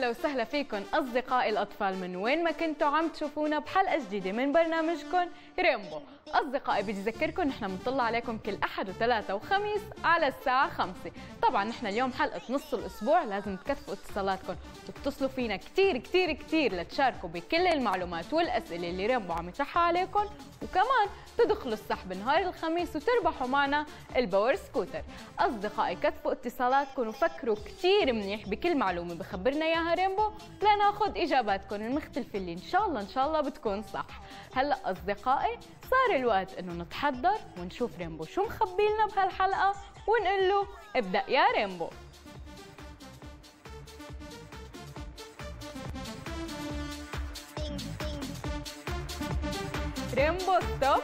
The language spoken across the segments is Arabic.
أهلا وسهلا فيكم أصدقائي الأطفال من وين ما كنتوا عم تشوفونا بحلقة جديدة من برنامجكم ريمبو. أصدقائي بدي أذكركم نحن بنطلع عليكم كل أحد وثلاثة وخميس على الساعة 5. طبعا نحن اليوم حلقة نص الأسبوع، لازم تكثفوا اتصالاتكم وتتصلوا فينا كتير كتير كتير لتشاركوا بكل المعلومات والأسئلة اللي ريمبو عم يطرحها عليكم، وكمان تدخلوا السحب نهار الخميس وتربحوا معنا الباور سكوتر. أصدقائي كثفوا اتصالاتكم وفكروا كتير منيح بكل معلومة بخبرنا إياها ريمبو لناخذ إجاباتكم المختلفة اللي إن شاء الله بتكون صح. هلأ أصدقائي صار الوقت إنه نتحضر ونشوف ريمبو شو مخبي لنا بهالحلقة ونقول له ابدأ يا ريمبو. ريمبو ستوب.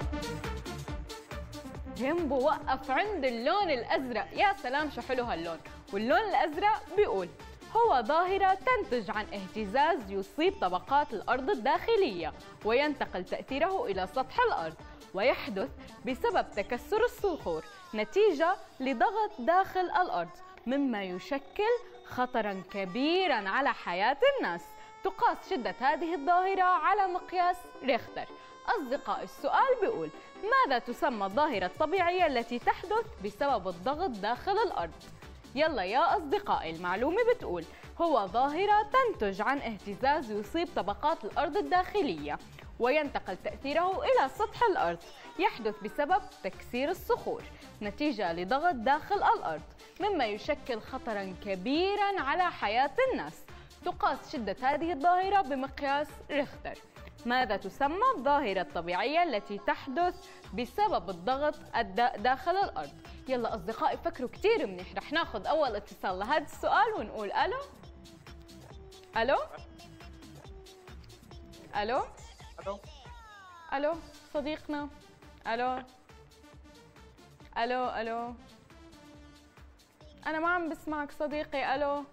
ريمبو وقف عند اللون الأزرق. يا سلام شو حلو هاللون. واللون الأزرق بيقول هو ظاهرة تنتج عن اهتزاز يصيب طبقات الأرض الداخلية وينتقل تأثيره إلى سطح الأرض، ويحدث بسبب تكسر الصخور نتيجة لضغط داخل الأرض، مما يشكل خطراً كبيراً على حياة الناس. تقاس شدة هذه الظاهرة على مقياس ريختر. أصدقائي السؤال بيقول ماذا تسمى الظاهرة الطبيعية التي تحدث بسبب الضغط داخل الأرض؟ يلا يا أصدقائي المعلومة بتقول هو ظاهرة تنتج عن اهتزاز يصيب طبقات الأرض الداخلية وينتقل تأثيره إلى سطح الأرض، يحدث بسبب تكسير الصخور نتيجة لضغط داخل الأرض، مما يشكل خطراً كبيراً على حياة الناس. تقاس شدة هذه الظاهرة بمقياس ريختر. ماذا تسمى الظاهرة الطبيعية التي تحدث بسبب الضغط داخل الأرض؟ يلا أصدقائي فكروا كتير منيح. رح ناخذ أول اتصال لهذا السؤال ونقول ألو. ألو ألو ألو ألو صديقنا. ألو ألو ألو أنا ما عم بسمعك صديقي. ألو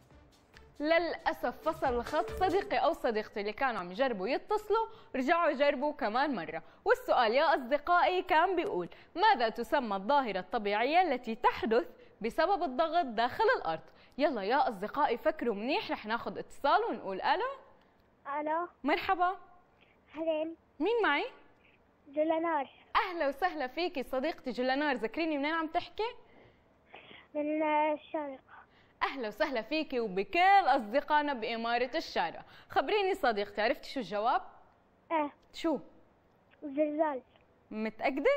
للأسف فصل الخط. صديقي أو صديقتي اللي كانوا عم يجربوا يتصلوا رجعوا يجربوا كمان مرة. والسؤال يا أصدقائي كان بيقول ماذا تسمى الظاهرة الطبيعية التي تحدث بسبب الضغط داخل الأرض؟ يلا يا أصدقائي فكروا منيح. رح ناخذ اتصال ونقول ألو. ألو مرحبا. أهلين. مين معي؟ جولانار. أهلا وسهلا فيكي صديقتي جولانار. ذكريني منين عم تحكي؟ من الشارقة. أهلا وسهلا فيكي وبكل أصدقائنا بإمارة الشارقة. خبريني صديقتي عرفتي شو الجواب؟ شو؟ زلزال. متأكدة؟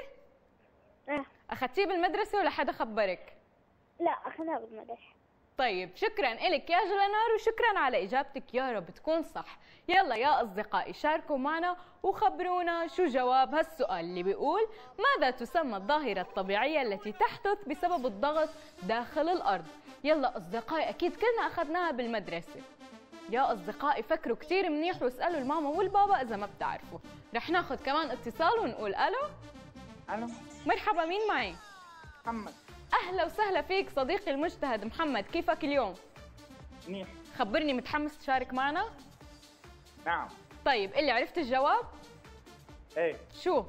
أخذتيه بالمدرسة ولا حدا خبرك؟ لا أخذها بالمدرسة. طيب شكرا إلك يا جولانار وشكرا على إجابتك، يا رب تكون صح. يلا يا أصدقائي شاركوا معنا وخبرونا شو جواب هالسؤال اللي بيقول ماذا تسمى الظاهرة الطبيعية التي تحدث بسبب الضغط داخل الأرض؟ يلا أصدقائي أكيد كلنا أخذناها بالمدرسة. يا أصدقائي فكروا كتير منيح واسألوا الماما والبابا إذا ما بتعرفوا. رح ناخذ كمان اتصال ونقول ألو. ألو مرحبا. مين معي؟ محمد. أهلا وسهلا فيك صديقي المجتهد محمد. كيفك اليوم؟ منيح. خبرني متحمس تشارك معنا؟ نعم. طيب اللي عرفت الجواب؟ ايه. شو؟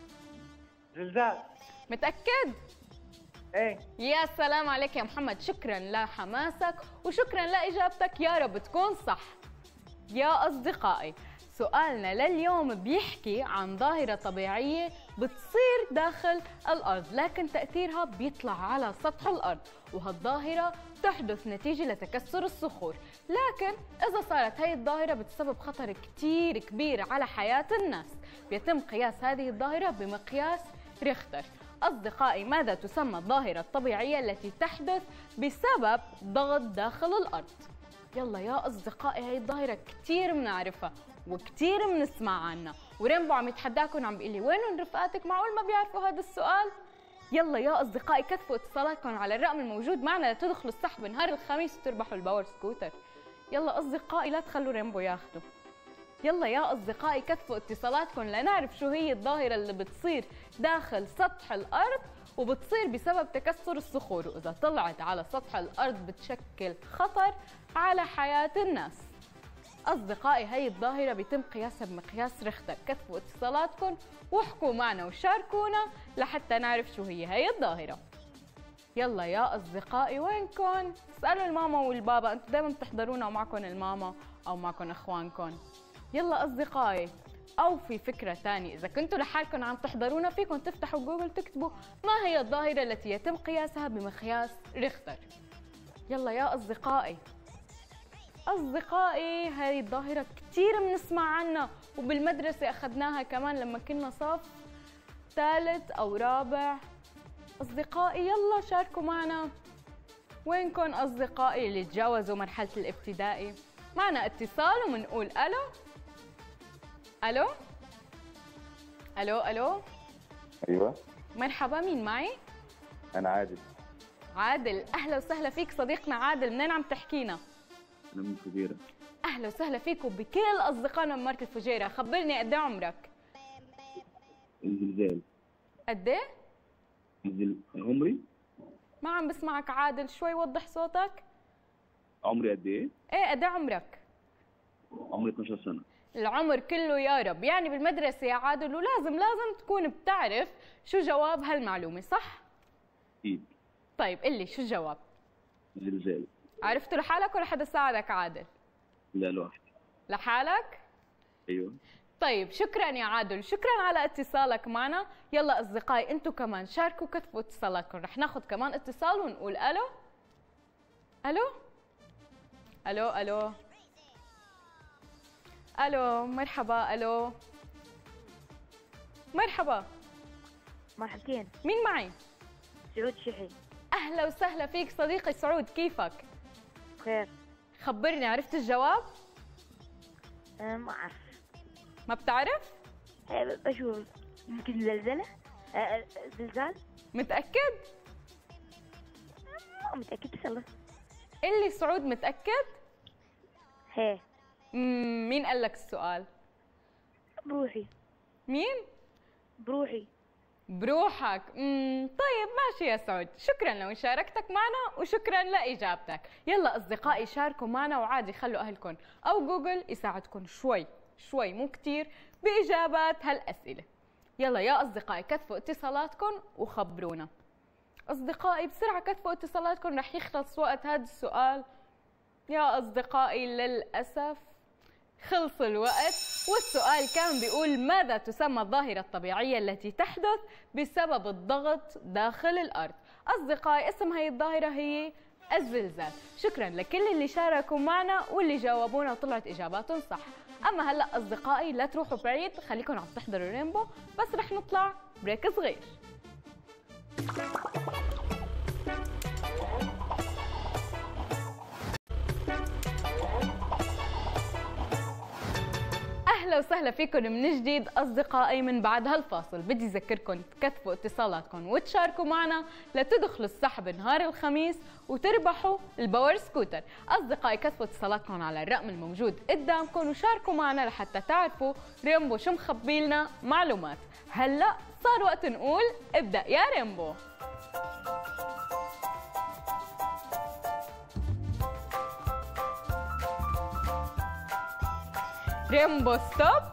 زلزال. متأكد؟ ايه. يا سلام عليك يا محمد. شكرا لحماسك وشكرا لإجابتك، يا رب تكون صح. يا أصدقائي سؤالنا لليوم بيحكي عن ظاهرة طبيعية بتصير داخل الأرض لكن تأثيرها بيطلع على سطح الأرض، وهالظاهرة تحدث نتيجة لتكسر الصخور، لكن إذا صارت هاي الظاهرة بتسبب خطر كتير كبير على حياة الناس. بيتم قياس هذه الظاهرة بمقياس ريختر. أصدقائي ماذا تسمى الظاهرة الطبيعية التي تحدث بسبب ضغط داخل الأرض؟ يلا يا أصدقائي هاي الظاهرة كتير بنعرفها وكتير بنسمع عنها، وريمبو عم يتحداكم عم بيقول لي وينهم رفقاتك معقول ما بيعرفوا هذا السؤال؟ يلا يا أصدقائي كثفوا اتصالاتكم على الرقم الموجود معنا لتدخلوا السحب نهار الخميس وتربحوا الباور سكوتر. يلا أصدقائي لا تخلوا ريمبو ياخذوا. يلا يا أصدقائي كثفوا اتصالاتكم لنعرف شو هي الظاهرة اللي بتصير داخل سطح الأرض وبتصير بسبب تكسر الصخور، وإذا طلعت على سطح الأرض بتشكل خطر على حياة الناس. أصدقائي هاي الظاهرة بيتم قياسها بمقياس ريختر. كثفوا اتصالاتكم واحكوا معنا وشاركونا لحتى نعرف شو هي هاي الظاهرة. يلا يا أصدقائي وينكن؟ اسألوا الماما والبابا، أنتوا دايما بتحضرونا ومعكم الماما أو معكم إخوانكم. يلا أصدقائي، أو في فكرة ثانية، إذا كنتوا لحالكم عم تحضرونا فيكم تفتحوا جوجل تكتبوا ما هي الظاهرة التي يتم قياسها بمقياس ريختر. يلا يا أصدقائي. أصدقائي هاي الظاهرة كتير بنسمع عنها وبالمدرسة أخذناها كمان لما كنا صف ثالث أو رابع. أصدقائي يلا شاركوا معنا. وينكم أصدقائي اللي تجاوزوا مرحلة الابتدائي؟ معنا اتصال ومنقول ألو. ألو ألو ألو. ايوه مرحبا، مين معي؟ انا عادل. عادل، أهلا وسهلا فيك صديقنا عادل، منين عم تحكينا؟ انا من فجيره. أهلا وسهلا فيك وبكل أصدقائنا من مركز فجيرة. خبرني قد إيه عمرك؟ الزلزال. قد إيه؟ عمري ما عم بسمعك عادل، شوي وضح صوتك. عمري قد ايه؟ إيه قد إيه عمرك؟ عمري 12 سنه. العمر كله يا رب، يعني بالمدرسة يا عادل ولازم تكون بتعرف شو جواب هالمعلومة، صح؟ اكيد. طيب قلي شو الجواب؟ زلزال. عرفته لحالك ولا حدا ساعدك عادل؟ لا لوحدي. لحالك؟ ايوه. طيب شكرا يا عادل، شكرا على اتصالك معنا. يلا أصدقائي أنتم كمان شاركوا كتبوا اتصالاتكم، رح ناخذ كمان اتصال ونقول ألو. ألو ألو ألو ألو. مرحبا. ألو مرحبا. مرحبتين. مين معي؟ سعود شحي. أهلا وسهلا فيك صديقي سعود، كيفك؟ بخير. خبرني، عرفت الجواب؟ ما أعرف. ما بتعرف؟ بشوف يمكن زلزلة. زلزال. متأكد؟ متأكد بس الله. اللي سعود متأكد؟ هي. مين قال لك السؤال؟ بروحي. مين؟ بروحي. بروحك. طيب ماشي يا سعود، شكرا لمشاركتك معنا وشكرا لإجابتك. يلا أصدقائي شاركوا معنا وعادي خلوا أهلكم أو جوجل يساعدكم شوي مو كتير بإجابات هالأسئلة. يلا يا أصدقائي كتفوا اتصالاتكم وخبرونا. أصدقائي بسرعة كتفوا اتصالاتكم، رح يخلص وقت هذا السؤال يا أصدقائي. للأسف خلص الوقت، والسؤال كان بيقول ماذا تسمى الظاهرة الطبيعية التي تحدث بسبب الضغط داخل الأرض؟ أصدقائي اسم هي الظاهرة هي الزلزال. شكرا لكل اللي شاركوا معنا واللي جاوبونا وطلعت إجاباتهم صح. أما هلأ أصدقائي لا تروحوا بعيد، خليكم عم تحضروا رينبو، بس رح نطلع بريك صغير. أهلا وسهلا فيكم من جديد أصدقائي. من بعد هالفاصل بدي أذكركم تكتفوا اتصالاتكم وتشاركوا معنا لتدخلوا السحب نهار الخميس وتربحوا الباور سكوتر. أصدقائي كتفوا اتصالاتكم على الرقم الموجود قدامكم وشاركوا معنا لحتى تعرفوا ريمبو شو مخبي لنا معلومات. هلأ صار وقت نقول ابدأ يا ريمبو. ريمبو ستوب.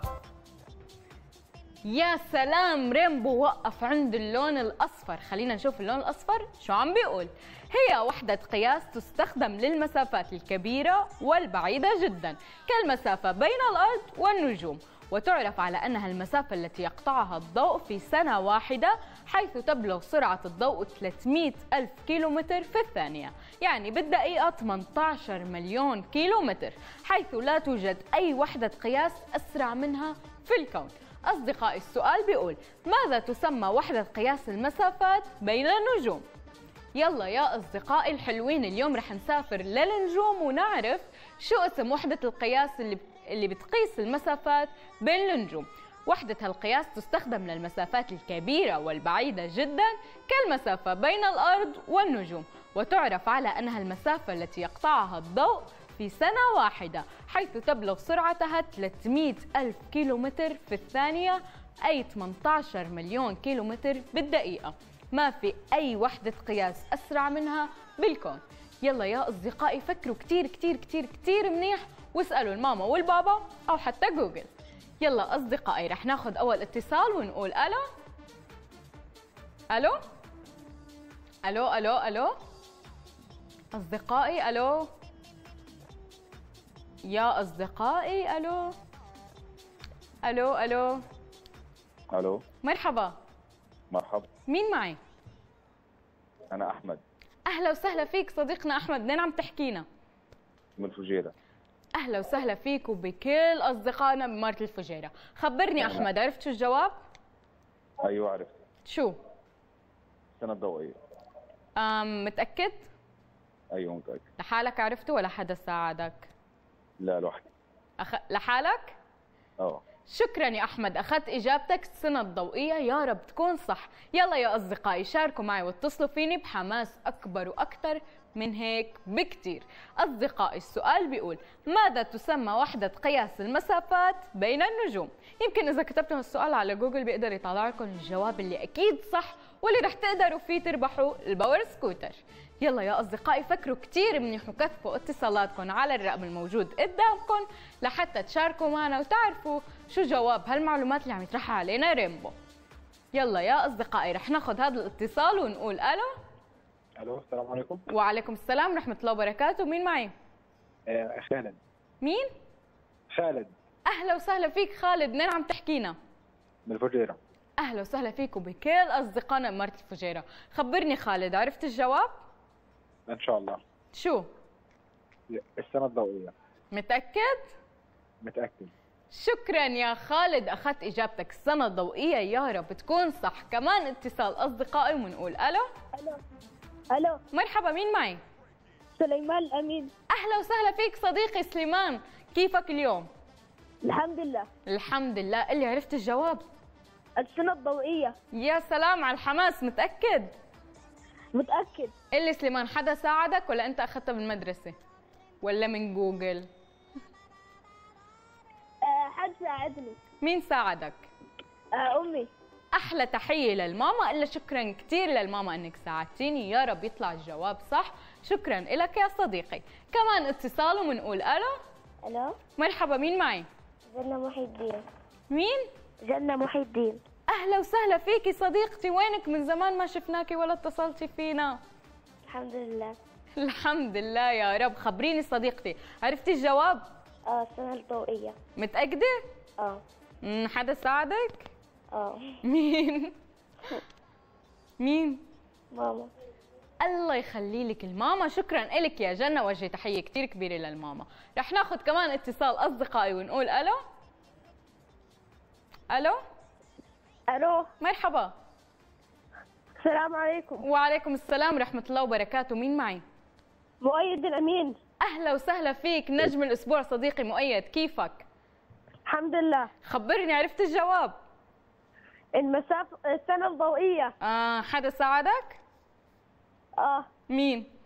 يا سلام، ريمبو وقف عند اللون الأصفر. خلينا نشوف اللون الأصفر شو عم بيقول. هي وحدة قياس تستخدم للمسافات الكبيرة والبعيدة جدا كالمسافة بين الأرض والنجوم، وتعرف على أنها المسافة التي يقطعها الضوء في سنة واحدة، حيث تبلغ سرعة الضوء 300 ألف كيلومتر في الثانية، يعني بالدقيقة 18 مليون كيلومتر، حيث لا توجد أي وحدة قياس أسرع منها في الكون. أصدقائي السؤال بيقول ماذا تسمى وحدة قياس المسافات بين النجوم؟ يلا يا أصدقائي الحلوين، اليوم رح نسافر للنجوم ونعرف شو اسم وحدة القياس اللي بتقيس المسافات بين النجوم. وحدة هالقياس تستخدم للمسافات الكبيرة والبعيدة جدا كالمسافة بين الأرض والنجوم، وتعرف على أنها المسافة التي يقطعها الضوء في سنة واحدة، حيث تبلغ سرعتها 300 ألف كيلومتر في الثانية، أي 18 مليون كيلومتر بالدقيقة. ما في أي وحدة قياس أسرع منها بالكون. يلا يا أصدقائي فكروا كتير كتير كتير كتير منيح واسألوا الماما والبابا أو حتى جوجل. يلا أصدقائي رح ناخد أول اتصال ونقول ألو. ألو الو الو الو اصدقائي، الو يا اصدقائي، الو الو الو. الو. مرحبا. مرحبا. مين معي؟ انا احمد. اهلا وسهلا فيك صديقنا احمد، منين عم تحكينا؟ من الفجيره. اهلا وسهلا فيك وبكل اصدقائنا بمارة الفجيره. خبرني احمد، عرفت شو الجواب؟ ايوه عرفت. شو؟ السنه الضوئيه. متاكد؟ ايوه متاكد. لحالك عرفته ولا حدا ساعدك؟ لا لوحدي. لحالك؟ اه. شكرا يا احمد، اخذت اجابتك السنه الضوئيه، يا رب تكون صح. يلا يا اصدقائي شاركوا معي واتصلوا فيني بحماس اكبر واكثر من هيك بكثير. اصدقائي السؤال بيقول: ماذا تسمى وحده قياس المسافات بين النجوم؟ يمكن اذا كتبتوا السؤال على جوجل بيقدر يطلع لكم الجواب اللي اكيد صح واللي رح تقدروا فيه تربحوا الباور سكوتر. يلا يا أصدقائي فكروا كتير منيح وكتبوا اتصالاتكم على الرقم الموجود قدامكم لحتى تشاركوا معنا وتعرفوا شو جواب هالمعلومات اللي عم يطرحها علينا ريمبو. يلا يا أصدقائي رح ناخذ هذا الاتصال ونقول ألو. الو السلام عليكم. وعليكم السلام ورحمة الله وبركاته، مين معي؟ خالد. مين؟ خالد. أهلا وسهلا فيك خالد، منين عم تحكينا؟ من الفجيره. أهلا وسهلا فيك وبكل أصدقائنا بمارة الفجيرة. خبرني خالد، عرفت الجواب؟ ان شاء الله. شو؟ السنه الضوئيه. متأكد؟ متاكد. شكرا يا خالد، اخذت اجابتك السنه الضوئيه، يا رب تكون صح. كمان اتصال اصدقائي ونقول الو. الو. مرحبا، مين معي؟ سليمان الامين. اهلا وسهلا فيك صديقي سليمان، كيفك اليوم؟ الحمد لله. الحمد لله. اللي عرفت الجواب؟ السنة الضوئية. يا سلام على الحماس، متاكد؟ متأكد. اللي سليمان حدا ساعدك ولا انت اخذتها بالمدرسه ولا من جوجل؟ حد ساعدني. مين ساعدك؟ أمي. احلى تحيه للماما، الا شكرا كثير للماما انك ساعدتيني، يا رب يطلع الجواب صح. شكرا لك يا صديقي. كمان اتصال وبنقول الو. الو. مرحبا، مين معي؟ جنة محي الدين. مين؟ جنة محي الدين. اهلا وسهلا فيكي صديقتي، وينك من زمان ما شفناكي ولا اتصلتي فينا؟ الحمد لله. الحمد لله يا رب. خبريني صديقتي، عرفتي الجواب؟ السنة الضوئية. متأكدة؟ حدا ساعدك؟ مين؟ مين؟ ماما. الله يخلي لك الماما. شكرا لك يا جنة، وجه تحية كثير كبيرة للماما. رح ناخذ كمان اتصال أصدقائي ونقول ألو. ألو. الو. مرحبا. السلام عليكم. وعليكم السلام ورحمة الله وبركاته، مين معي؟ مؤيد الأمين. أهلا وسهلا فيك نجم الأسبوع صديقي مؤيد، كيفك؟ الحمد لله. خبرني، عرفت الجواب؟ السنة الضوئية. حدا ساعدك؟ مين؟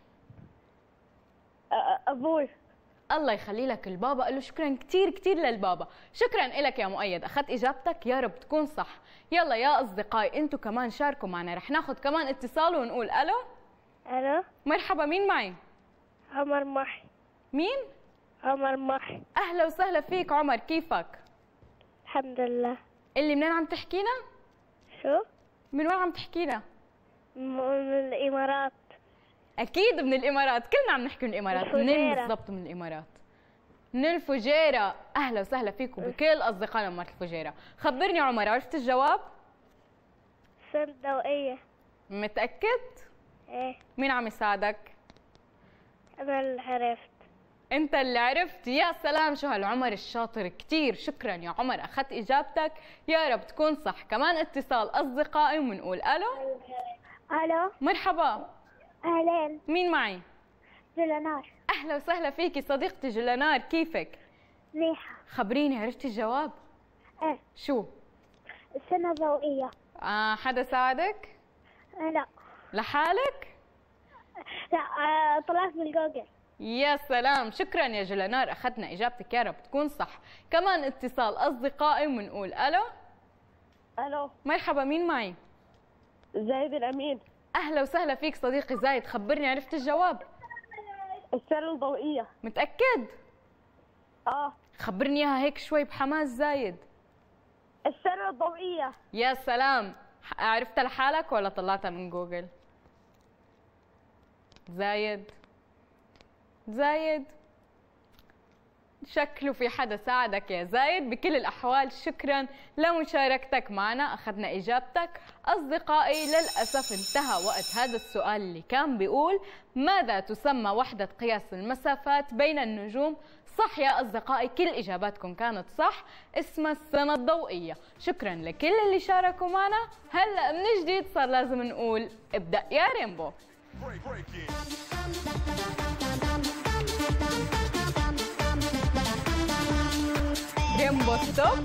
أبوي. الله يخلي لك البابا، قال له شكرا كثير كثير للبابا. شكرا لك يا مؤيد، اخذت اجابتك، يا رب تكون صح. يلا يا اصدقائي انتم كمان شاركوا معنا، رح ناخذ كمان اتصال ونقول الو. الو. مرحبا، مين معي؟ عمر محي. مين؟ عمر محي. اهلا وسهلا فيك عمر، كيفك؟ الحمد لله. اللي منين عم تحكينا؟ شو؟ من وين عم تحكينا؟ من الإمارات. اكيد من الامارات، كلنا عم نحكي من الامارات. منين بالضبط من الامارات؟ من الفجيره. اهلا وسهلا فيكم بكل اصدقائنا من الفجيره. خبرني عمر، عرفت الجواب؟ السنة الضوئية. متاكد؟ ايه. مين عم يساعدك؟ انا اللي عرفت. انت اللي عرفت؟ يا سلام، شو هالعمر الشاطر كثير. شكرا يا عمر، اخذت اجابتك، يا رب تكون صح. كمان اتصال اصدقائي وبنقول الو. الو. مرحبا. اهلين. مين معي؟ جلنار. اهلا وسهلا فيكي صديقتي جلنار، كيفك؟ منيحة. خبريني، عرفتي الجواب؟ ايه. شو؟ السنة الضوئية. حدا ساعدك؟ لا. لحالك؟ لا، طلعت من جوجل. يا سلام، شكرا يا جلنار، اخذنا اجابتك، يا رب تكون صح. كمان اتصال اصدقائي وبنقول الو. الو. مرحبا، مين معي؟ زايد الأمين. اهلا وسهلا فيك صديقي زايد، خبرني، عرفت الجواب؟ السنة الضوئية. متأكد؟ خبرني اياها هيك شوي بحماس زايد. السنة الضوئية. يا سلام، عرفتها لحالك ولا طلعتها من جوجل؟ زايد زايد، شكله في حدا ساعدك يا زايد. بكل الأحوال شكرا لمشاركتك معنا، أخذنا إجابتك. أصدقائي للأسف انتهى وقت هذا السؤال اللي كان بيقول ماذا تسمى وحدة قياس المسافات بين النجوم؟ صح يا أصدقائي، كل إجاباتكم كانت صح، اسمها السنة الضوئية. شكرا لكل اللي شاركوا معنا. هلأ من جديد صار لازم نقول ابدأ يا ريمبو. ريمبو ستوب.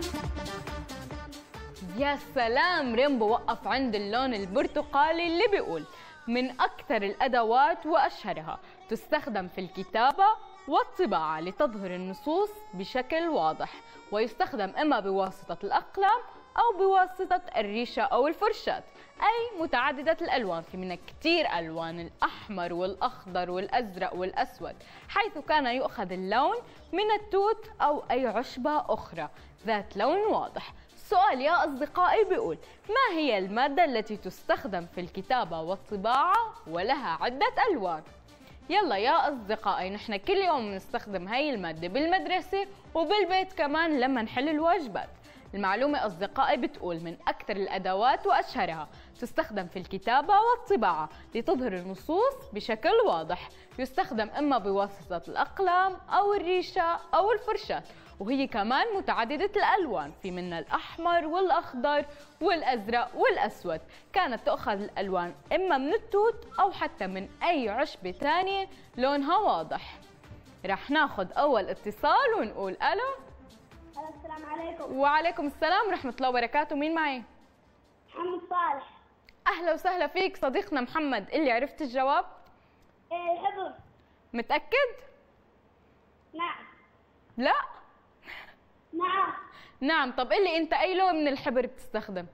يا سلام، ريمبو وقف عند اللون البرتقالي اللي بيقول من أكثر الأدوات وأشهرها تستخدم في الكتابة والطباعة لتظهر النصوص بشكل واضح، ويستخدم إما بواسطة الأقلام أو بواسطة الريشة أو الفرشاة، أي متعددة الألوان. في منها كتير ألوان، الأحمر والأخضر والأزرق والأسود، حيث كان يؤخذ اللون من التوت أو أي عشبة أخرى ذات لون واضح. السؤال يا أصدقائي بيقول ما هي المادة التي تستخدم في الكتابة والطباعة ولها عدة ألوان؟ يلا يا أصدقائي، نحن كل يوم بنستخدم هاي المادة بالمدرسة وبالبيت كمان لما نحل الواجبات. المعلومة أصدقائي بتقول من أكثر الأدوات وأشهرها تستخدم في الكتابة والطباعة لتظهر النصوص بشكل واضح، يستخدم إما بواسطة الأقلام أو الريشة أو الفرشاة، وهي كمان متعددة الألوان، في منها الأحمر والأخضر والأزرق والأسود. كانت تأخذ الألوان إما من التوت أو حتى من أي عشبة ثانية لونها واضح. رح ناخذ أول اتصال ونقول ألو. السلام عليكم. وعليكم السلام ورحمة الله وبركاته. مين معي؟ محمد صالح. أهلا وسهلا فيك صديقنا محمد. اللي عرفت الجواب؟ الحبر. متأكد؟ نعم. لا؟ نعم. نعم. طب قلي أنت أي لون من الحبر بتستخدم؟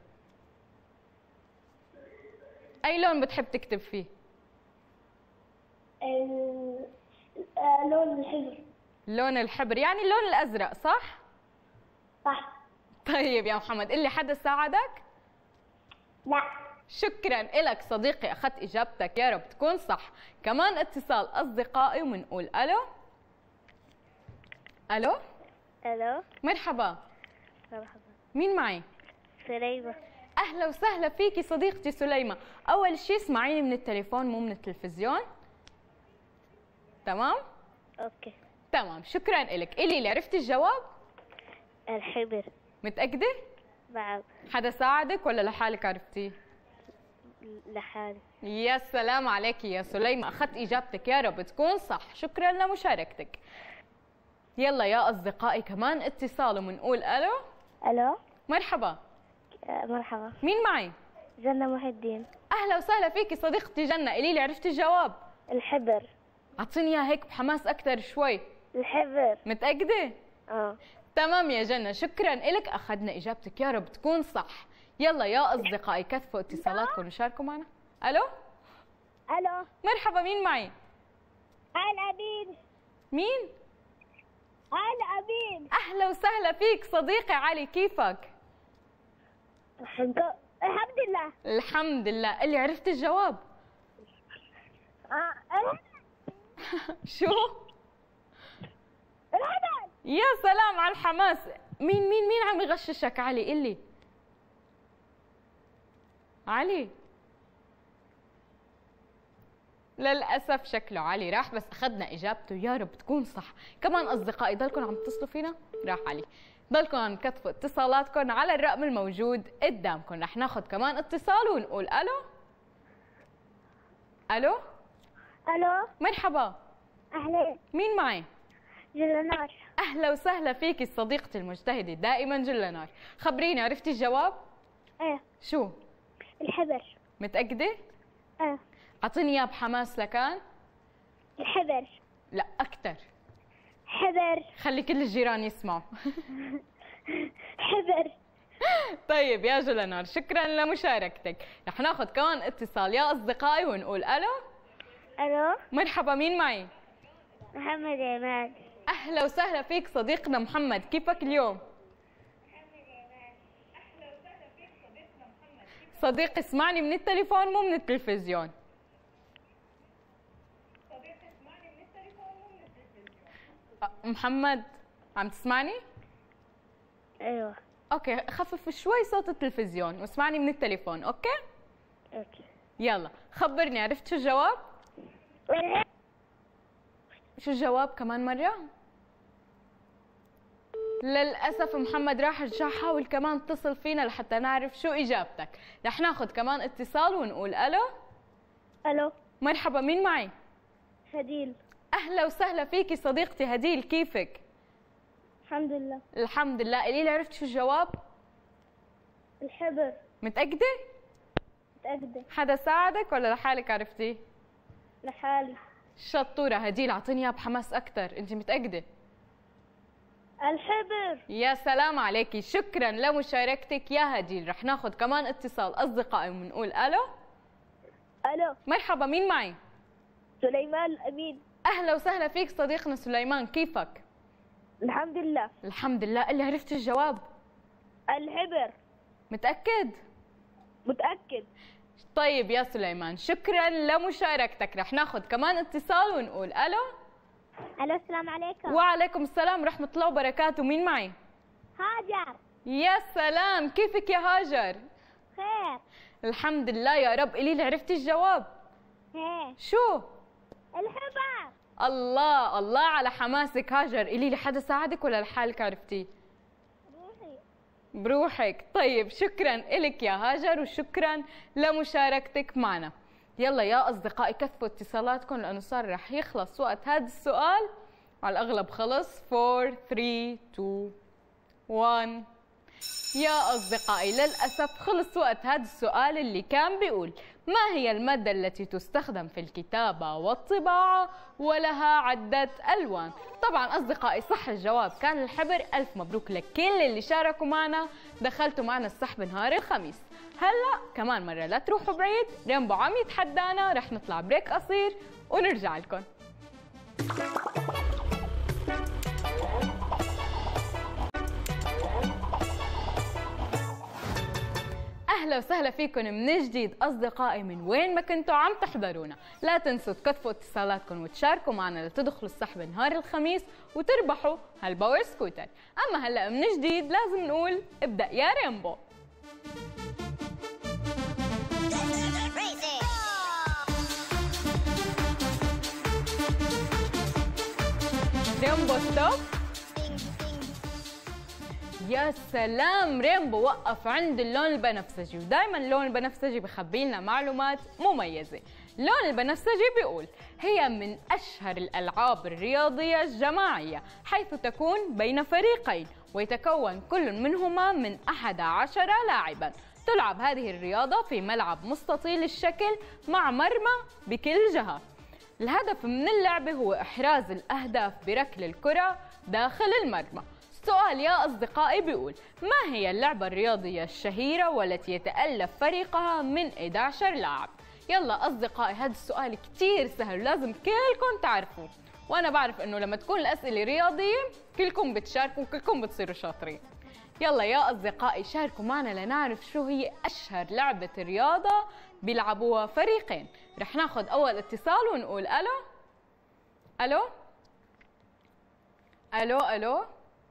أي لون بتحب تكتب فيه؟ لون الحبر. لون الحبر يعني اللون الأزرق، صح؟ صح. طيب يا محمد، قلي حدا ساعدك؟ لا. شكرا إلك صديقي، أخذت إجابتك، يا رب تكون صح. كمان اتصال أصدقائي ومنقول ألو. ألو. الو. مرحبا. مرحبا. مين معي؟ سليمة. أهلا وسهلا فيكي صديقتي سليمة. أول شيء اسمعيني من التليفون مو من التلفزيون. تمام؟ اوكي. تمام، شكرا إلك. إلي اللي عرفتي الجواب؟ الحبر. متأكدة؟ نعم. حدا ساعدك ولا لحالك عرفتيه؟ لحالي. يا سلام عليكي يا سليمة، أخذت إجابتك، يا رب تكون صح. شكرا لمشاركتك. يلا يا أصدقائي كمان اتصال ومنقول ألو. الو. مرحبا. مرحبا. مين معي؟ جنة محي الدين. أهلا وسهلا فيكي صديقتي جنة. قولي لي عرفتي الجواب؟ الحبر. أعطيني إياه هيك بحماس أكثر شوي. الحبر. متأكدة؟ اه. تمام يا جنة، شكرا إلك، أخذنا إجابتك، يا رب تكون صح. يلا يا أصدقائي كثفوا اتصالاتكم وشاركوا معنا. ألو. الو. مرحبا، مين معي؟ الأمين. مين؟ الأمين. أهلا وسهلا فيك صديقي علي، كيفك؟ الحمد لله. الحمد لله. اللي عرفت الجواب؟ شو؟ الهبل. يا سلام على الحماس. مين عم يغششك علي؟ قلي. علي. للأسف شكله علي راح، بس أخذنا إجابته، يا رب تكون صح. كمان أصدقائي ضلكم عم تتصلوا فينا؟ راح علي. ضلكم عم تكتبوا اتصالاتكم على الرقم الموجود قدامكم. رح ناخذ كمان اتصال ونقول ألو. ألو. الو. مرحبا. اهلا. مين معي؟ جلنار. أهلا وسهلا فيكي صديقتي المجتهدة دائما جلنار. خبريني عرفتي الجواب؟ ايه. شو؟ الحبر. متأكدة؟ ايه. أعطيني إياه بحماس لكان. الحبر. لا أكثر. حبر. خلي كل الجيران يسمعوا. حبر. طيب يا جلنار، شكرا لمشاركتك. رح ناخذ كمان اتصال يا أصدقائي ونقول ألو. الو. مرحبا، مين معي؟ محمد عماد. أهلا وسهلا فيك صديقنا محمد، كيفك اليوم؟ صديقي اسمعني من التليفون مو من التلفزيون. محمد عم تسمعني؟ ايوه. اوكي خفف شوي صوت التلفزيون واسمعني من التليفون. اوكي اوكي. يلا خبرني، عرفت شو الجواب؟ شو الجواب كمان مرة؟ للأسف محمد راح رجع حاول كمان اتصل فينا لحتى نعرف شو إجابتك. رح ناخذ كمان اتصال ونقول ألو. الو. مرحبا، مين معي؟ هديل. أهلا وسهلا فيكي صديقتي هديل، كيفك؟ الحمد لله. الحمد لله. قولي لي عرفت شو الجواب؟ الحبر. متأكدة؟ متأكدة. حدا ساعدك ولا لحالك عرفتي؟ لحالي. شطورة هديل، أعطيني إياها بحماس أكثر، أنت متأكدة؟ الحبر. يا سلام عليكي، شكرا لمشاركتك يا هديل. رح ناخذ كمان اتصال أصدقائي ونقول ألو. الو. مرحبا، مين معي؟ سليمان الأمين. أهلا وسهلا فيك صديقنا سليمان، كيفك؟ الحمد لله. الحمد لله. اللي عرفت الجواب؟ الحبر. متأكد؟ متأكد. طيب يا سليمان شكرا لمشاركتك. رح ناخذ كمان اتصال ونقول ألو. الو، السلام عليكم. وعليكم السلام ورحمة الله وبركاته، مين معي؟ هاجر. يا سلام، كيفك يا هاجر؟ خير. الحمد لله يا رب. قولي لي عرفتي الجواب؟ هي. شو؟ الحبر. الله الله على حماسك هاجر. قولي لي حدا ساعدك ولا لحالك عرفتي؟ روحي. بروحك. طيب شكرا إلك يا هاجر وشكرا لمشاركتك معنا. يلا يا أصدقائي كثفوا اتصالاتكم لأنه صار رح يخلص وقت هذا السؤال، على الأغلب خلص. 4 3 2 1. يا أصدقائي للأسف خلص وقت هذا السؤال اللي كان بيقول: ما هي المادة التي تستخدم في الكتابة والطباعة ولها عدة ألوان؟ طبعا أصدقائي صح الجواب كان الحبر. ألف مبروك لكل اللي شاركوا معنا، دخلتوا معنا السحب نهار الخميس. هلا كمان مرة لا تروحوا بعيد، ريمبو عم يتحدانا، رح نطلع بريك قصير ونرجع لكم. أهلا وسهلا فيكم من جديد أصدقائي من وين ما كنتوا عم تحضرونا. لا تنسوا تكتفوا اتصالاتكم وتشاركوا معنا لتدخلوا السحب نهار الخميس وتربحوا هالباور سكوتر. أما هلا من جديد لازم نقول ابدأ يا ريمبو. ريمبو ستوب. يا سلام، ريمبو وقف عند اللون البنفسجي، ودائما اللون البنفسجي بخبي لنا معلومات مميزة. اللون البنفسجي بيقول هي من أشهر الألعاب الرياضية الجماعية، حيث تكون بين فريقين ويتكون كل منهما من 11 لاعبا. تلعب هذه الرياضة في ملعب مستطيل الشكل مع مرمى بكل جهة. الهدف من اللعبة هو إحراز الأهداف بركل الكرة داخل المرمى. السؤال يا أصدقائي بيقول: ما هي اللعبة الرياضية الشهيرة والتي يتألف فريقها من 11 لاعب؟ يلا أصدقائي هذا السؤال كتير سهل، لازم كلكم تعرفوه، وأنا بعرف إنه لما تكون الأسئلة رياضية كلكم بتشاركوا وكلكم بتصيروا شاطرين. يلا يا أصدقائي شاركوا معنا لنعرف شو هي أشهر لعبة رياضة بيلعبوها فريقين. رح ناخذ أول اتصال ونقول ألو. ألو ألو ألو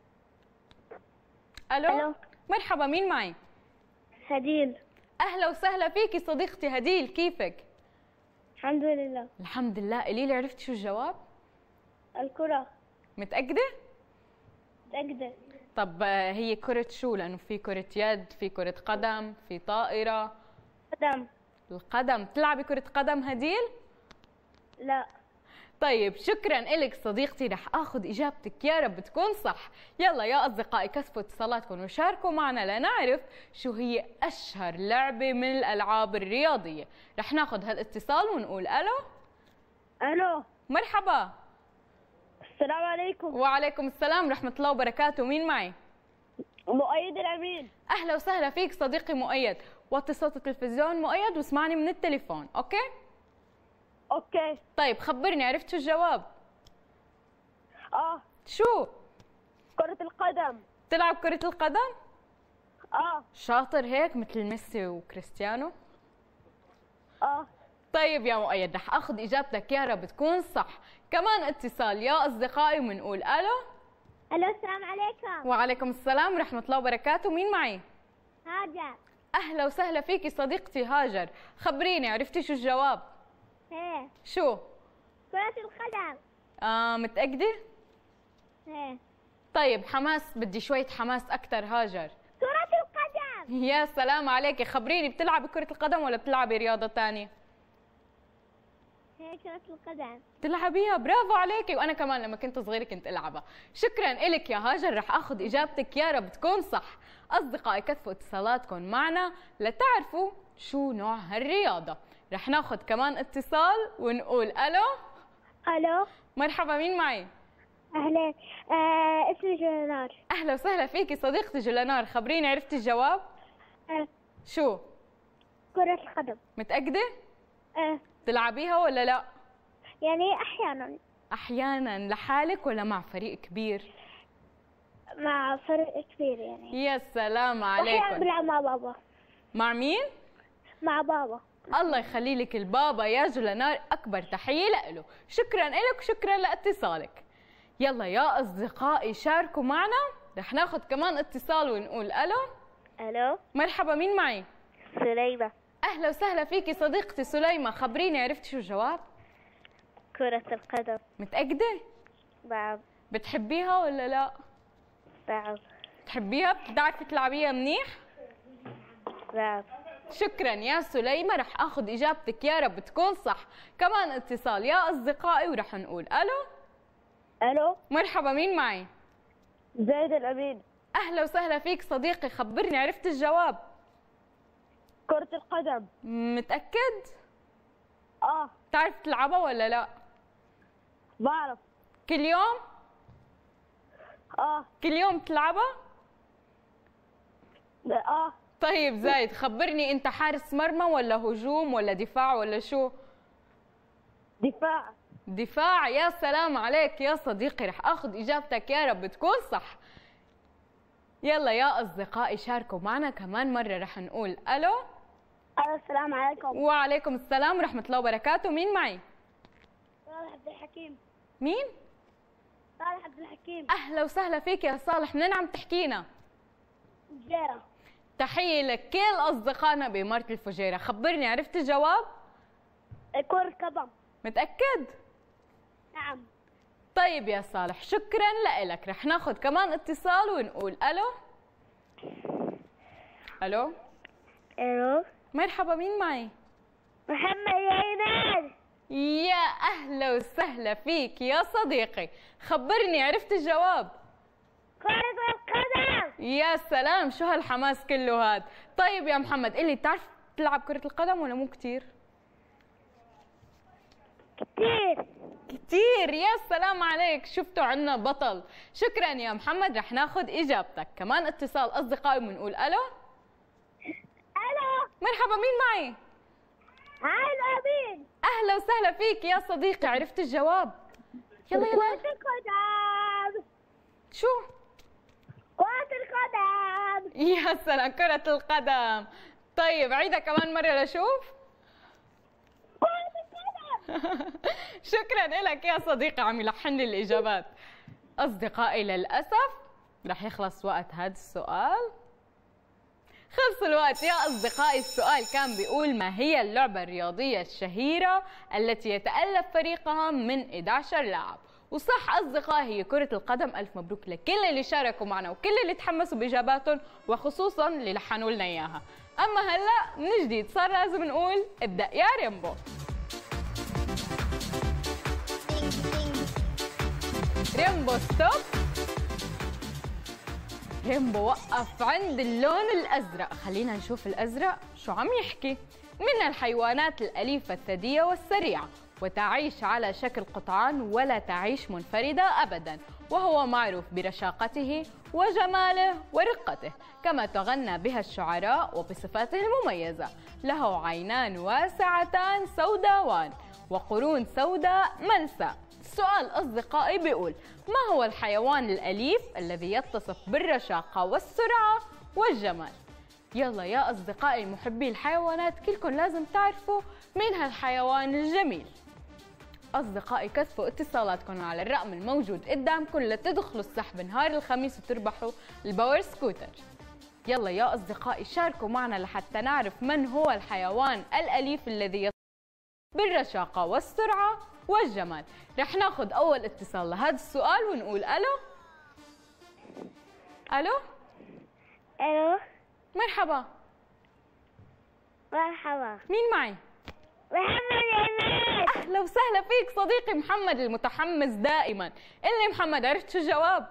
ألو. مرحبا، مين معي؟ هديل. أهلا وسهلا فيكي صديقتي هديل، كيفك؟ الحمد لله. الحمد لله. قولي لي عرفتي شو الجواب؟ الكرة. متأكدة؟ متأكدة. طب هي كرة شو؟ لأنه في كرة يد، في كرة قدم، في طائرة. قدم. القدم. تلعبي كرة قدم هديل؟ لا. طيب شكرا إلك صديقتي، رح آخذ إجابتك يا رب تكون صح. يلا يا أصدقائي كثفوا اتصالاتكم وشاركوا معنا لنعرف شو هي أشهر لعبة من الألعاب الرياضية. رح ناخذ هالاتصال ونقول ألو. ألو. مرحبا. السلام عليكم. وعليكم السلام ورحمة الله وبركاته، مين معي؟ مؤيد الأمين. أهلا وسهلا فيك صديقي مؤيد. وطي صوت التلفزيون مؤيد واسمعني من التليفون، أوكي؟ اوكي. طيب خبرني عرفت شو الجواب؟ شو؟ كرة القدم. تلعب كرة القدم؟ اه. شاطر هيك مثل ميسي وكريستيانو؟ طيب يا مؤيد رح اخذ اجابتك يا رب تكون صح. كمان اتصال يا اصدقائي وبنقول الو. الو السلام عليكم. وعليكم السلام ورحمه الله وبركاته. مين معي؟ هاجر. اهلا وسهلا فيكي صديقتي هاجر. خبريني عرفتي شو الجواب؟ ايه شو؟ كرة القدم. متأكدة؟ ايه طيب حماس، بدي شوية حماس أكثر هاجر. كرة القدم. يا سلام عليكي. خبريني بتلعبي كرة القدم ولا بتلعبي رياضة تانية؟ هي كرة القدم. تلعبيها، برافو عليكي. وأنا كمان لما كنت صغيرة كنت ألعبها. شكرا إلك يا هاجر، رح أخذ إجابتك يا رب تكون صح. أصدقائي كثفوا اتصالاتكم معنا لتعرفوا شو نوع هالرياضة. رح ناخذ كمان اتصال ونقول ألو. الو مرحبا، مين معي؟ اهلا. اسمي جولانار. أهلا وسهلا فيكي صديقتي جولانار. خبريني عرفتي الجواب؟ شو؟ كرة القدم. متأكدة؟ ايه تلعبيها ولا لا؟ يعني احيانا أحيانا لحالك ولا مع فريق كبير؟ مع فرق كبير يعني. يا سلام احيانا عليكم. بلعب مع بابا. مع مين؟ مع بابا. الله يخلي لك البابا يا جولانار، أكبر تحية له. شكرا لك وشكرا لاتصالك. يلا يا أصدقائي شاركوا معنا. رح ناخذ كمان اتصال ونقول ألو. الو مرحبا، مين معي؟ سليمة. أهلا وسهلا فيكي صديقتي سليمة. خبريني عرفتي شو الجواب؟ كرة القدم. متأكدة؟ نعم بتحبيها ولا لا؟ نعم بتحبيها؟ بتعرفي تلعبيها منيح؟ نعم. شكرا يا سليمة، رح اخذ اجابتك يا رب تكون صح. كمان اتصال يا اصدقائي ورح نقول الو. الو مرحبا، مين معي؟ زايد الامين. اهلا وسهلا فيك صديقي. خبرني عرفت الجواب؟ كرة القدم. متأكد؟ تعرف تلعبها ولا لا؟ بعرف. كل يوم؟ كل يوم تلعبها؟ طيب زايد، خبرني انت حارس مرمى ولا هجوم ولا دفاع ولا شو؟ دفاع. دفاع. يا سلام عليك يا صديقي، رح اخذ اجابتك يا رب تكون صح. يلا يا اصدقائي شاركوا معنا كمان مرة. رح نقول الو. السلام عليكم. وعليكم السلام ورحمة الله وبركاته. مين معي؟ صالح عبد الحكيم. مين؟ صالح عبد الحكيم. اهلا وسهلا فيك يا صالح. منين عم تحكينا؟ فجيرة. تحية لك كل اصدقائنا بإمارة الفجيرة. خبرني عرفت الجواب؟ كرة قدم. متأكد؟ نعم. طيب يا صالح شكرا لك. رح ناخذ كمان اتصال ونقول الو. الو. الو مرحبا، مين معي؟ محمد عينان. يا اهلا وسهلا فيك يا صديقي. خبرني عرفت الجواب؟ كرة القدم. يا سلام، شو هالحماس كله هاد. طيب يا محمد قل لي، بتعرف تلعب كرة القدم ولا مو كتير؟ كتير. كتير. يا سلام عليك، شفتوا عنا بطل. شكرا يا محمد، رح ناخذ اجابتك. كمان اتصال اصدقائي وبنقول الو. الو مرحبا، مين معي؟ هاي الامين. اهلا وسهلا فيك يا صديقي. عرفت الجواب؟ يلا يلا. كرة القدم. شو؟ كرة القدم. يا سلام، كرة القدم. طيب عيدها كمان مرة لشوف. كرة القدم. شكرا لك يا صديقي، عم يلحن لي الإجابات. أصدقائي للأسف رح يخلص وقت هذا السؤال. خلص الوقت يا أصدقائي. السؤال كان بيقول: ما هي اللعبة الرياضية الشهيرة التي يتألف فريقها من 11 لاعب؟ وصح أصدقائي، هي كرة القدم. ألف مبروك لكل اللي شاركوا معنا وكل اللي تحمسوا بإجاباتهم، وخصوصا اللي لحنوا لنا إياها. أما هلأ من جديد صار لازم نقول ابدأ يا ريمبو. ريمبو ستوب. ريمبو وقف عند اللون الأزرق. خلينا نشوف الأزرق شو عم يحكي. من الحيوانات الأليفة الثديية والسريعة، وتعيش على شكل قطعان ولا تعيش منفردة أبدا، وهو معروف برشاقته وجماله ورقته، كما تغنى بها الشعراء، وبصفاته المميزة. له عينان واسعتان سوداوان وقرون سوداء ملساء. السؤال أصدقائي بيقول: ما هو الحيوان الأليف الذي يتصف بالرشاقة والسرعة والجمال؟ يلا يا أصدقائي محبي الحيوانات، كلكم لازم تعرفوا مين هالحيوان الجميل. أصدقائي كثفوا اتصالاتكم على الرقم الموجود قدامكم لتدخلوا السحب نهار الخميس وتربحوا الباور سكوتر. يلا يا أصدقائي شاركوا معنا لحتى نعرف من هو الحيوان الأليف الذي يتصف بالرشاقة والسرعة والجمال. رح ناخذ أول اتصال لهذا السؤال ونقول ألو. ألو. الو. مرحبا. مرحبا. مين معي؟ محمد عماد. أهلا وسهلا فيك صديقي محمد المتحمس دائما. قل لي محمد، عرفت شو الجواب؟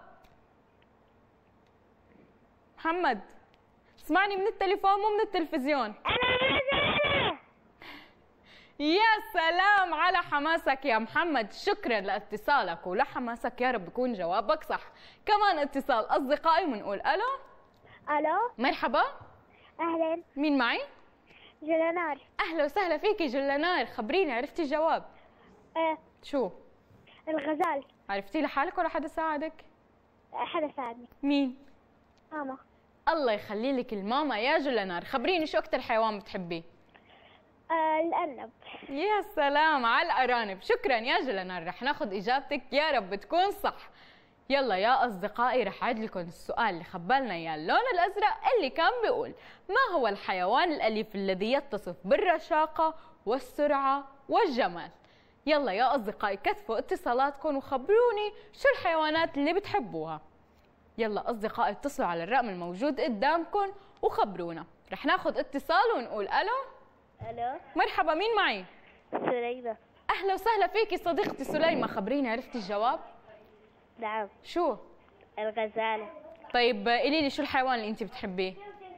محمد اسمعني من التليفون مو من التلفزيون. يا سلام على حماسك يا محمد، شكرا لاتصالك ولحماسك، يا رب يكون جوابك صح. كمان اتصال أصدقائي ونقول ألو. الو. مرحبا. اهلا. مين معي؟ جلنار. أهلا وسهلا فيكي جلنار، خبريني عرفتي الجواب؟ شو؟ الغزال. عرفتي لحالك ولا حدا ساعدك؟ حدا ساعدني. مين؟ ماما. الله يخلي لك الماما يا جلنار. خبريني شو أكتر حيوان بتحبيه؟ الأرنب. يا سلام على الأرانب، شكرا يا جلنار. رح ناخذ إجابتك يا رب تكون صح. يلا يا أصدقائي رح أعيد لكم السؤال اللي خبالنا إياه اللون الأزرق اللي كان بيقول: ما هو الحيوان الأليف الذي يتصف بالرشاقة والسرعة والجمال؟ يلا يا أصدقائي كثفوا اتصالاتكم وخبروني شو الحيوانات اللي بتحبوها. يلا أصدقائي اتصلوا على الرقم الموجود قدامكم وخبرونا. رح ناخذ اتصال ونقول ألو. الو. مرحبا، مين معي؟ سليمة. أهلا وسهلا فيكي صديقتي سليمة، خبريني عرفتي الجواب؟ نعم. شو؟ الغزالة. طيب قولي لي شو الحيوان اللي أنت بتحبيه؟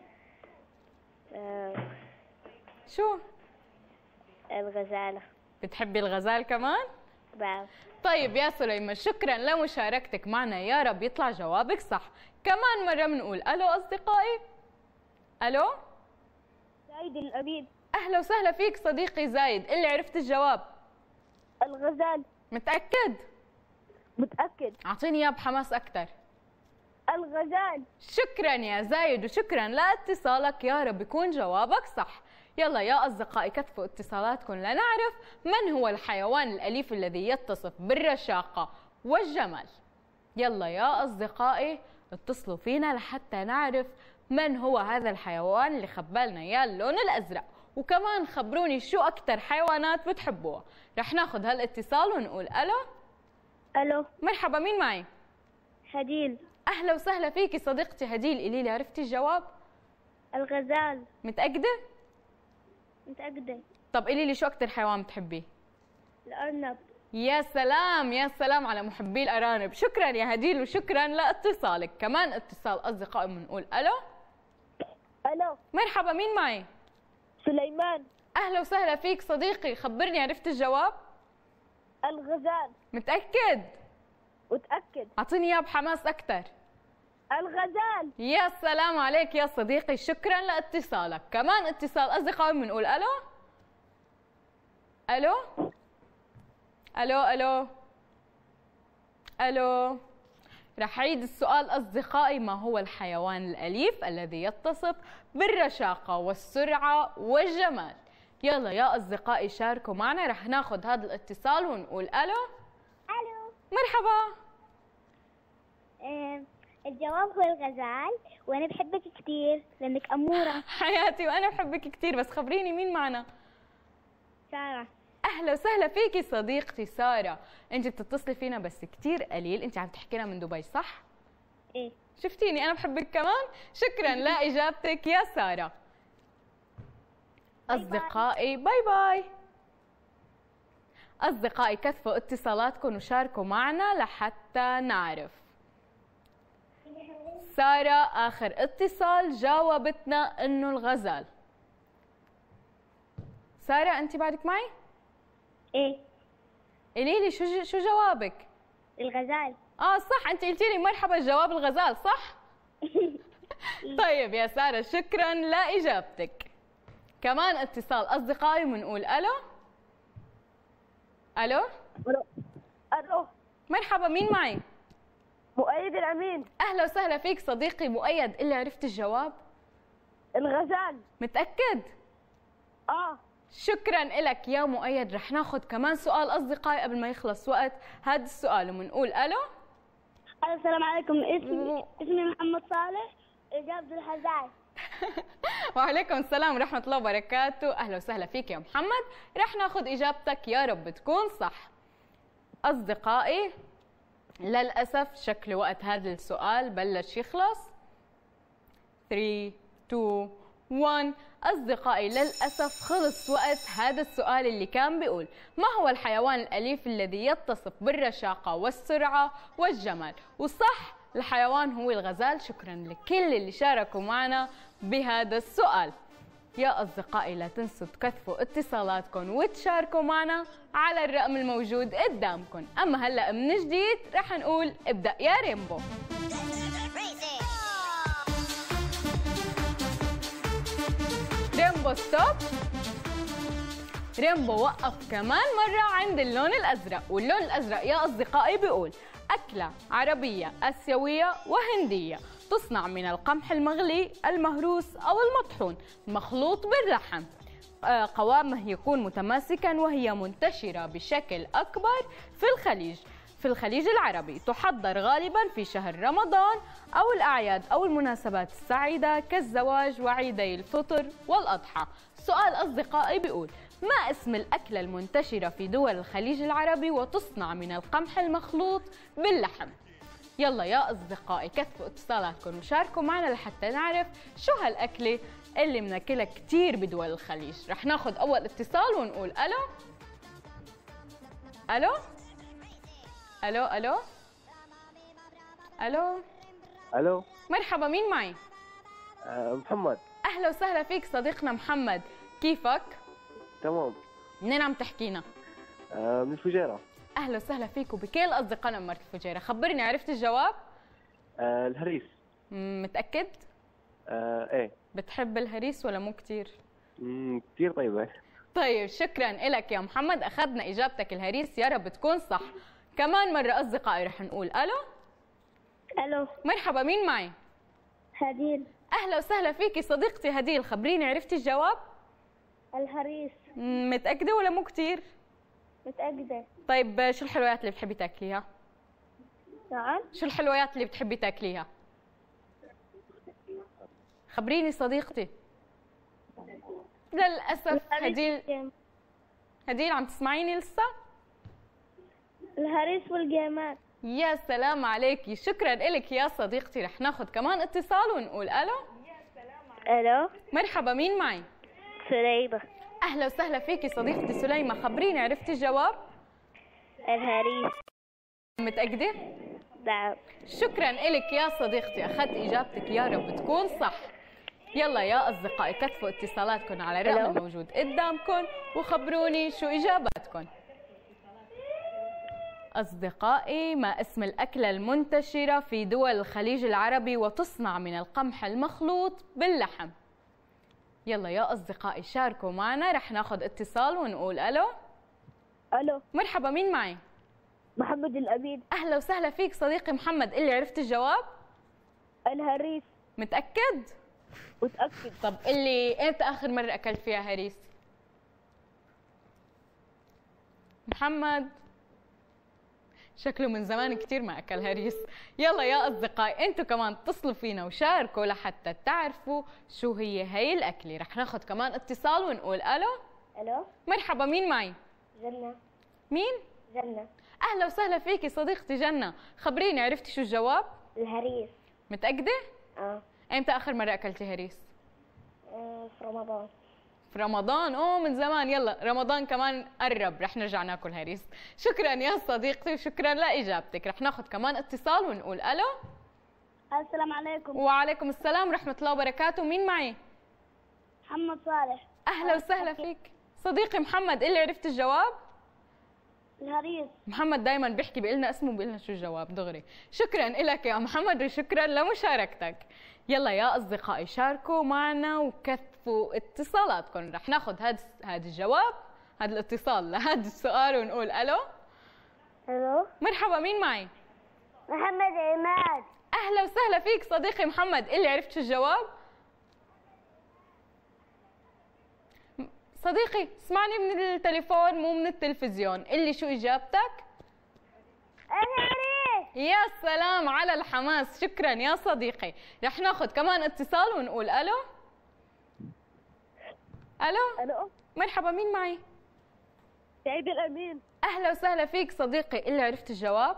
شو؟ الغزالة. بتحبي الغزال كمان؟ نعم. طيب يا سليمة شكرا لمشاركتك معنا، يا رب يطلع جوابك صح. كمان مرة بنقول ألو أصدقائي. ألو. زايد الأمين. أهلا وسهلا فيك صديقي زايد، اللي عرفت الجواب؟ الغزال. متأكد؟ متأكد. أعطيني إياه بحماس أكثر. الغزال. شكرا يا زايد وشكرا لاتصالك، يا رب يكون جوابك صح. يلا يا أصدقائي كثفوا اتصالاتكم لنعرف من هو الحيوان الأليف الذي يتصف بالرشاقة والجمال. يلا يا أصدقائي اتصلوا فينا لحتى نعرف من هو هذا الحيوان اللي خبالنا اياه اللون الأزرق، وكمان خبروني شو أكثر حيوانات بتحبوها. رح ناخذ هالاتصال ونقول ألو. الو. مرحبا، مين معي؟ هديل. أهلا وسهلا فيكي صديقتي هديل، قولي لي عرفتي الجواب؟ الغزال. متأكدة؟ متأكدة. طب قولي لي شو أكثر حيوان بتحبيه؟ الأرنب. يا سلام يا سلام على محبي الأرانب، شكرا يا هديل وشكرا لاتصالك. كمان اتصال أصدقائي بنقول ألو. الو. مرحبا، مين معي؟ سليمان. أهلا وسهلا فيك صديقي، خبرني عرفت الجواب؟ الغزال. متأكد؟ متأكد. أعطيني إياه بحماس أكثر. الغزال. يا سلام عليك يا صديقي، شكرا لاتصالك. كمان اتصال أصدقائي بنقول ألو. ألو. ألو ألو ألو. رح أعيد السؤال أصدقائي: ما هو الحيوان الأليف الذي يتصف بالرشاقة والسرعة والجمال؟ يلا يا أصدقائي شاركوا معنا. رح ناخذ هذا الاتصال ونقول ألو. الو. مرحبا. الجواب هو الغزال، وانا بحبك كثير لانك اموره. حياتي وانا بحبك كثير، بس خبريني مين معنا؟ ساره. اهلا وسهلا فيكي صديقتي ساره، انت بتتصلي فينا بس كثير قليل، انت عم تحكينا من دبي صح؟ ايه. شفتيني انا بحبك كمان. شكرا لاجابتك يا ساره. اصدقائي باي باي. اصدقائي كثفوا اتصالاتكم وشاركوا معنا لحتى نعرف. ساره اخر اتصال جاوبتنا انه الغزال. ساره انت بعدك معي؟ ايه. قولي لي شو جوابك؟ الغزال. صح، انت قلتي لي مرحبا الجواب الغزال صح؟ طيب يا ساره شكرا لاجابتك. كمان اتصال اصدقائي بنقول الو. الو. الو. مرحبا، مين معي؟ مؤيد الامين. اهلا وسهلا فيك صديقي مؤيد، اللي عرفت الجواب؟ الغزال. متأكد؟ شكرا لك يا مؤيد. رح ناخذ كمان سؤال أصدقائي قبل ما يخلص وقت هذا السؤال وبنقول ألو. السلام عليكم، اسمي محمد صالح، إجابة الغزال. وعليكم السلام ورحمة الله وبركاته. أهلا وسهلا فيك يا محمد. رح ناخذ إجابتك يا رب تكون صح. أصدقائي للأسف شكل وقت هذا السؤال بلش يخلص. 3 2 1. أصدقائي للأسف خلص وقت هذا السؤال اللي كان بيقول ما هو الحيوان الأليف الذي يتصف بالرشاقة والسرعة والجمال؟ وصح الحيوان هو الغزال. شكرا لكل اللي شاركوا معنا بهذا السؤال. يا أصدقائي لا تنسوا تكثفوا اتصالاتكم وتشاركوا معنا على الرقم الموجود قدامكم. أما هلأ من جديد رح نقول ابدأ يا ريمبو. ريمبو ستوب. ريمبو وقف كمان مرة عند اللون الأزرق، واللون الأزرق يا أصدقائي بيقول أكلة عربية آسيوية وهندية تصنع من القمح المغلي المهروس أو المطحون مخلوط باللحم. قوامه يكون متماسكا وهي منتشرة بشكل أكبر في الخليج العربي. تحضر غالبا في شهر رمضان أو الأعياد أو المناسبات السعيدة كالزواج وعيدي الفطر والأضحى. سؤال أصدقائي بيقول ما اسم الأكلة المنتشرة في دول الخليج العربي وتصنع من القمح المخلوط باللحم؟ يلا يا أصدقائي كثفوا اتصالاتكم وشاركوا معنا لحتى نعرف شو هالأكلة اللي بناكلها كتير بدول الخليج. رح ناخذ أول اتصال ونقول ألو. ألو ألو ألو ألو الو، مرحبا، مين معي؟ محمد. أهلا وسهلا فيك صديقنا محمد، كيفك؟ تمام. منين عم تحكينا؟ من الفجيرة. أهلا وسهلا فيك وبكل أصدقائنا من مرة الفجيرة. خبرني عرفت الجواب؟ الهريس. متأكد؟ ايه. بتحب الهريس ولا مو كتير؟ كثير طيبة. طيب شكرا لك يا محمد، أخذنا إجابتك الهريس، يا رب تكون صح. كمان مرة أصدقائي رح نقول ألو. ألو. مرحبا، مين معي؟ هديل. أهلا وسهلا فيكي صديقتي هديل. خبريني عرفتي الجواب؟ الهريس. متأكدة ولا مو كتير؟ متأكدة. طيب شو الحلويات اللي بتحبي تاكليها؟ نعم. شو الحلويات اللي بتحبي تاكليها؟ خبريني صديقتي. للأسف هديل عم تسمعيني لسه؟ الهريس والجيمات. يا سلام عليكي، شكرا لك يا صديقتي. رح ناخذ كمان اتصال ونقول ألو. ألو. مرحبا، مين معي؟ سليمة. أهلا وسهلا فيكي صديقتي سليمة. خبريني عرفتي الجواب؟ الهريس. متأكدة؟ نعم. شكرا لك يا صديقتي، أخذت إجابتك يا رب تكون صح. يلا يا أصدقائي كثفوا اتصالاتكم على الرقم الموجود قدامكم وخبروني شو إجاباتكم. أصدقائي ما اسم الأكلة المنتشرة في دول الخليج العربي وتصنع من القمح المخلوط باللحم؟ يلا يا أصدقائي شاركوا معنا. رح ناخذ اتصال ونقول ألو. ألو. مرحبا، مين معي؟ محمد الأمين. أهلا وسهلا فيك صديقي محمد. اللي عرفت الجواب؟ الهريس. متأكد؟ متأكد. طب اللي إمتى آخر مرة أكلت فيها هريس؟ محمد شكله من زمان كتير ما أكل هريس. يلا يا أصدقائي أنتوا كمان اتصلوا فينا وشاركوا لحتى تعرفوا شو هي الأكلة. رح ناخذ كمان اتصال ونقول ألو. ألو. مرحبا، مين معي؟ جنة. مين؟ جنة. أهلا وسهلا فيكي صديقتي جنة. خبريني عرفتي شو الجواب؟ الهريس. متأكدة؟ إمتى آخر مرة أكلتي هريس؟ في رمضان. في رمضان؟ من زمان. يلا رمضان كمان قرب رح نرجع ناكل هريس. شكرا يا صديقتي وشكرا لإجابتك. رح ناخذ كمان اتصال ونقول ألو. السلام عليكم. وعليكم السلام ورحمة الله وبركاته. مين معي؟ محمد صالح. أهلا وسهلا فيك صديقي محمد. اللي عرفت الجواب؟ الهريس. محمد دايما بيحكي بيقلنا اسمه بيقلنا شو الجواب دغري. شكرا لك يا محمد وشكرا لمشاركتك. يلا يا أصدقائي شاركوا معنا وكثفوا اتصالاتكم. رح ناخذ هذا الجواب، هذا الاتصال لهذا السؤال ونقول ألو. ألو. مرحبا، مين معي؟ محمد عماد. أهلا وسهلا فيك صديقي محمد. اللي عرفت شو الجواب؟ صديقي اسمعني من التليفون مو من التلفزيون، اللي شو إجابتك؟ الهريس. يا سلام على الحماس، شكرا يا صديقي. رح ناخذ كمان اتصال ونقول ألو. ألو. الو. مرحبا، مين معي؟ سعيد الامين. أهلا وسهلا فيك صديقي، اللي عرفت الجواب؟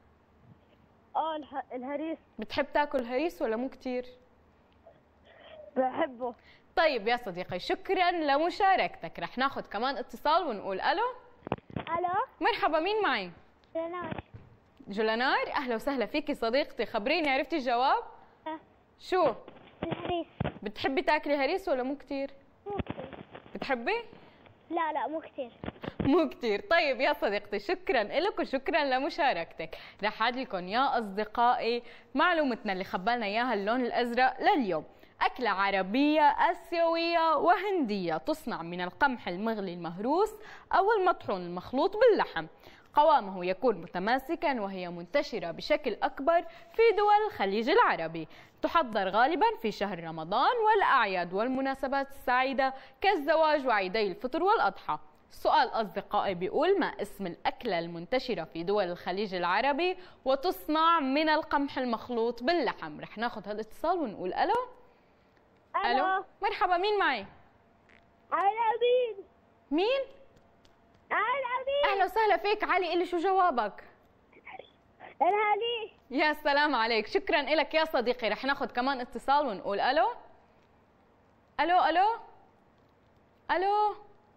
الهريس. بتحب تاكل هريس ولا مو كتير؟ بحبه. طيب يا صديقي شكرا لمشاركتك. رح ناخذ كمان اتصال ونقول ألو. الو. مرحبا، مين معي؟ جولانار. جولانار، أهلا وسهلا فيكي صديقتي، خبريني عرفتي الجواب؟ شو؟ الهريس. بتحبي تاكلي هريس ولا مو كتير؟ مو كثير. بتحبي؟ لا مو كثير. مو كتير. طيب يا صديقتي شكرا لك وشكرا لمشاركتك. رح أعد لكم يا أصدقائي معلومتنا اللي خبالنا إياها اللون الأزرق لليوم. أكلة عربية آسيوية وهندية تصنع من القمح المغلي المهروس أو المطحون المخلوط باللحم. قوامه يكون متماسكا وهي منتشرة بشكل أكبر في دول الخليج العربي. تحضر غالبا في شهر رمضان والأعياد والمناسبات السعيدة كالزواج وعيدي الفطر والأضحى. السؤال أصدقائي بيقول ما اسم الأكلة المنتشرة في دول الخليج العربي وتصنع من القمح المخلوط باللحم؟ رح ناخذ هالاتصال ونقول ألو. ألو. مرحبا، مين معي؟ الأمين. مين؟ الأمين. أهلا وسهلا فيك علي، قلي شو جوابك؟ الهريس. يا سلام عليك، شكرا لك يا صديقي. رح ناخذ كمان اتصال ونقول ألو. ألو ألو ألو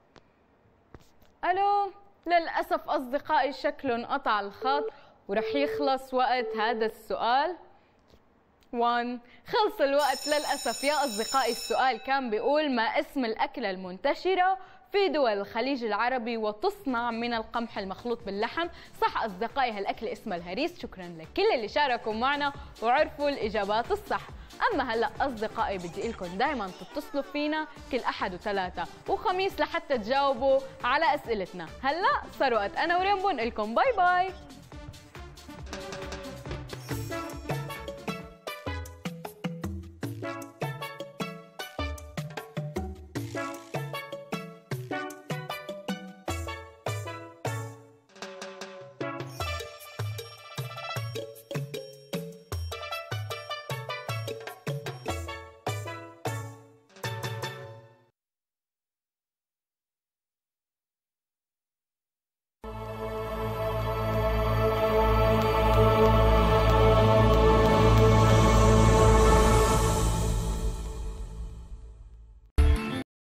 ألو. للأسف أصدقائي شكله انقطع الخط ورح يخلص وقت هذا السؤال. خلص الوقت للأسف يا أصدقائي. السؤال كان بيقول ما اسم الأكلة المنتشرة في دول الخليج العربي وتصنع من القمح المخلوط باللحم؟ صح أصدقائي، هالأكلة اسمها الهريس. شكرا لكل اللي شاركوا معنا وعرفوا الإجابات الصح. أما هلأ أصدقائي بدي لكم دايما تتصلوا فينا كل أحد وثلاثة وخميس لحتى تجاوبوا على أسئلتنا. هلأ صار وقت أنا وريم بقول لكم باي باي.